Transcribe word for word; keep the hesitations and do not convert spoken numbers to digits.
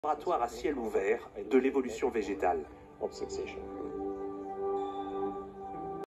laboratoire à ciel ouvert de l'évolution végétale. of succession.